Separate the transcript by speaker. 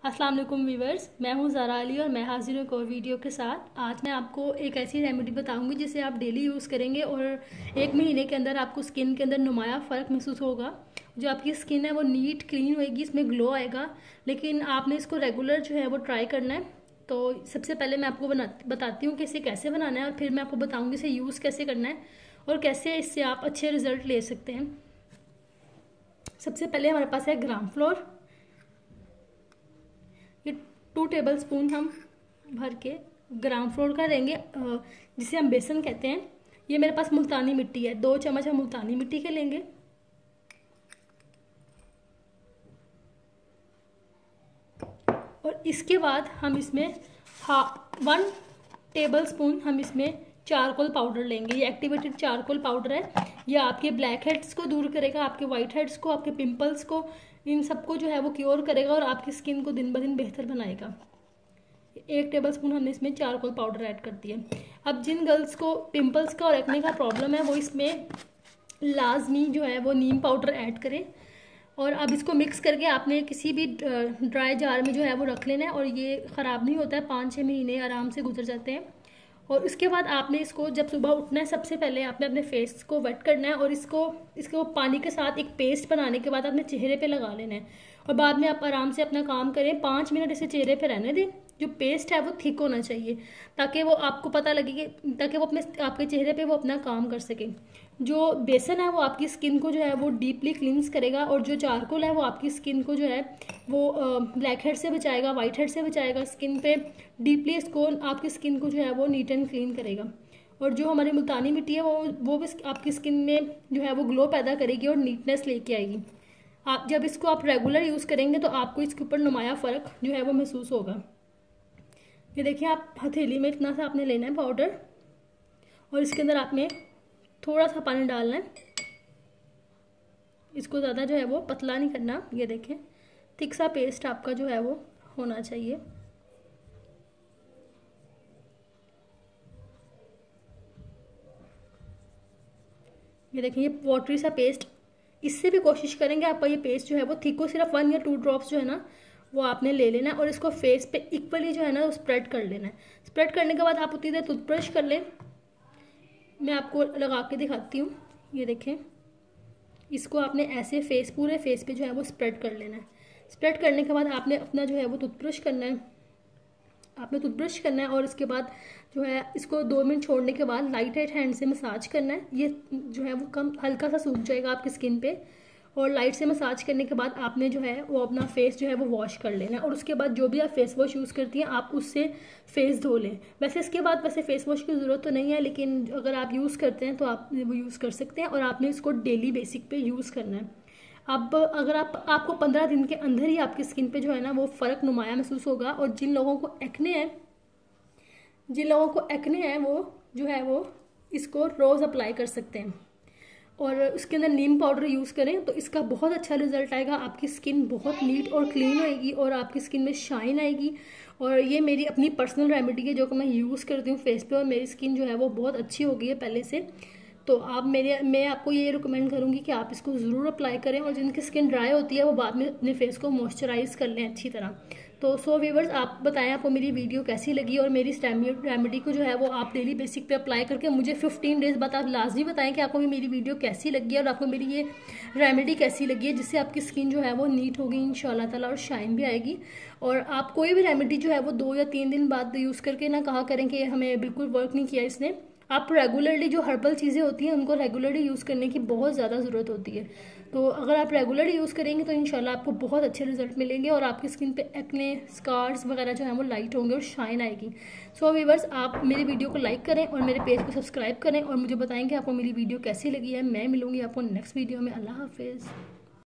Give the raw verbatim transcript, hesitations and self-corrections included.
Speaker 1: अस्सलाम वालेकुम व्यूवर्स, मैं हूं ज़ारा अली और मैं हाजिर हूं एक और वीडियो के साथ। आज मैं आपको एक ऐसी रेमेडी बताऊंगी जिसे आप डेली यूज़ करेंगे और एक महीने के अंदर आपको स्किन के अंदर नुमाया फ़र्क महसूस होगा। जो आपकी स्किन है वो नीट क्लीन होएगी, इसमें ग्लो आएगा। लेकिन आपने इसको रेगुलर जो है वो ट्राई करना है। तो सबसे पहले मैं आपको बना बताती हूँ कि इसे कैसे बनाना है और फिर मैं आपको बताऊँगी इसे यूज़ कैसे करना है और कैसे इससे आप अच्छे रिजल्ट ले सकते हैं। सबसे पहले हमारे पास है ग्राम फ्लोर। ये टू टेबल स्पून हम भर के ग्राम फ्लोर का लेंगे, जिसे हम बेसन कहते हैं। ये मेरे पास मुल्तानी मिट्टी है, दो चम्मच हम मुल्तानी मिट्टी के लेंगे। और इसके बाद हम इसमें हा वन टेबल स्पून हम इसमें चारकोल पाउडर लेंगे। ये एक्टिवेटेड चारकोल पाउडर है। ये आपके ब्लैक हेड्स को दूर करेगा, आपके वाइट हेड्स को, आपके पिंपल्स को, इन सबको जो है वो क्योर करेगा और आपकी स्किन को दिन ब दिन बेहतर बनाएगा। एक टेबल स्पून हमने इसमें चारकोल पाउडर ऐड कर दिया। अब जिन गर्ल्स को पिंपल्स का और एक्ने का प्रॉब्लम है वो इसमें लाजमी जो है वो नीम पाउडर ऐड करें। और अब इसको मिक्स करके आपने किसी भी ड्राई जार में जो है वो रख लेना है और ये ख़राब नहीं होता है, पाँच छः महीने आराम से गुजर जाते हैं। और उसके बाद आपने इसको जब सुबह उठना है सबसे पहले आपने अपने फेस को वेट करना है और इसको इसको पानी के साथ एक पेस्ट बनाने के बाद अपने चेहरे पे लगा लेना है और बाद में आप आराम से अपना काम करें। पाँच मिनट इसे चेहरे पे रहने दें। जो पेस्ट है वो थिक होना चाहिए ताकि वो आपको पता लगे कि ताकि वो अपने आपके चेहरे पे वो अपना काम कर सके। जो बेसन है वो आपकी स्किन को जो है वो डीपली क्लींस करेगा और जो चारकोल है वो आपकी स्किन को जो है वो ब्लैक हेड से बचाएगा, वाइट हेड से बचाएगा। स्किन पे डीपली इसको आपकी स्किन को जो है वो नीट एंड क्लीन करेगा। और जो हमारी मुल्तानी मिट्टी है वो वो भी आपकी स्किन में जो है वो ग्लो पैदा करेगी और नीटनेस लेके आएगी। आप जब इसको आप रेगुलर यूज़ करेंगे तो आपको इसके ऊपर नुमाया फ़र्क जो है वो महसूस होगा। ये देखिए, आप हथेली में इतना सा आपने लेना है पाउडर और इसके अंदर आपने थोड़ा सा पानी डालना है। इसको ज़्यादा जो है वो पतला नहीं करना। ये देखें, थिक सा पेस्ट आपका जो है वो होना चाहिए। ये देखें, ये वाटरी सा पेस्ट। इससे भी कोशिश करेंगे आपका ये पेस्ट जो है वो थिक हो। सिर्फ वन या टू ड्रॉप्स जो है ना वो आपने ले लेना है और इसको फेस पे इक्वली जो है ना वो स्प्रेड कर लेना है। स्प्रेड करने के बाद आप उतनी देर टूथब्रश कर लें। मैं आपको लगा के दिखाती हूँ। ये देखें, इसको आपने ऐसे फेस पूरे फेस पे जो है वो स्प्रेड कर लेना है। स्प्रेड करने के बाद आपने अपना जो है वो टूथब्रश करना है आपने टूथब्रश करना है और इसके बाद जो है इसको दो मिनट छोड़ने के बाद लाइट लाइट हैंड से मसाज करना है। ये जो है वो कम हल्का सा सूख जाएगा आपकी स्किन पे और लाइट से मसाज करने के बाद आपने जो है वो अपना फेस जो है वो वॉश कर लेना है। और उसके बाद जो भी आप फेस वॉश यूज़ करती हैं आप उससे फेस धो लें। वैसे इसके बाद वैसे फेस वॉश की ज़रूरत तो नहीं है, लेकिन अगर आप यूज़ करते हैं तो आप वो यूज़ कर सकते हैं और आपने इसको डेली बेसिक पे यूज़ करना है। अब अगर आप आपको पंद्रह दिन के अंदर ही आपकी स्किन पे जो है ना वो फ़र्क नुमाया महसूस होगा। और जिन लोगों को एक्ने है जिन लोगों को एक्ने है वो जो है वो इसको रोज़ अप्लाई कर सकते हैं और उसके अंदर नीम पाउडर यूज़ करें तो इसका बहुत अच्छा रिजल्ट आएगा। आपकी स्किन बहुत नीट और क्लीन होएगी और आपकी स्किन में शाइन आएगी। और ये मेरी अपनी पर्सनल रेमेडी है जो कि मैं यूज़ करती हूँ फेस पे और मेरी स्किन जो है वो बहुत अच्छी हो गई है पहले से। तो आप मेरे मैं आपको ये रिकमेंड करूँगी कि आप इसको ज़रूर अप्लाई करें और जिनकी स्किन ड्राई होती है वो बाद में अपने फेस को मॉइस्चराइज कर लें अच्छी तरह। तो सो व्यूवर्स, आप बताएं आपको मेरी वीडियो कैसी लगी और मेरी इस रेमेडी को जो है वो आप डेली बेसिक पे अप्लाई करके मुझे फिफ्टीन डेज़ बाद आप लाजमी बताएं कि आपको मेरी वीडियो कैसी लगी और आपको मेरी ये रेमेडी कैसी लगी है, जिससे आपकी स्किन जो है वो नीट होगी इंशाल्लाह ताला और शाइन भी आएगी। और आप कोई भी रेमेडी जो है वो दो या तीन दिन बाद यूज़ करके ना कहा करें कि हमें बिल्कुल वर्क नहीं किया इसने। आप रेगुलरली जो हर्बल चीज़ें होती हैं उनको रेगुलरली यूज़ करने की बहुत ज़्यादा ज़रूरत होती है। तो अगर आप रेगुलरली यूज़ करेंगे तो इंशाल्लाह आपको बहुत अच्छे रिजल्ट मिलेंगे और आपकी स्किन पे एक्ने स्कार्स वगैरह जो है वो लाइट होंगे और शाइन आएगी। सो व्यूअर्स, आप मेरी वीडियो को लाइक करें और मेरे पेज को सब्सक्राइब करें और मुझे बताएं कि आपको मेरी वीडियो कैसी लगी है। मैं मिलूंगी आपको नेक्स्ट वीडियो में। अल्लाह हाफिज़।